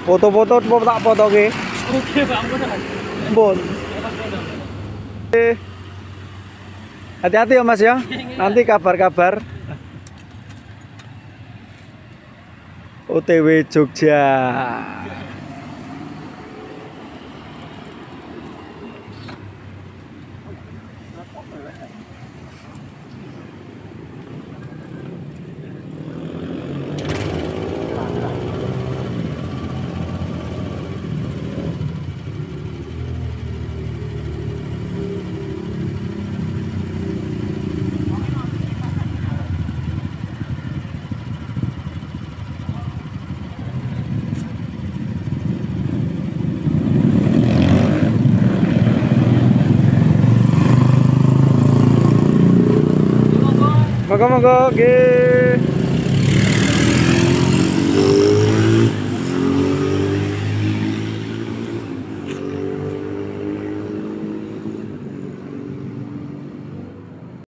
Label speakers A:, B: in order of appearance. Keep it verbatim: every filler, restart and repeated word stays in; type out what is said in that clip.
A: Foto-foto mau tak foto ke?
B: Oke, Pak, ampun.
A: Bon. Hati-hati ya Mas ya. Nanti kabar-kabar. O T W Jogja. Monggo-monggo nggih.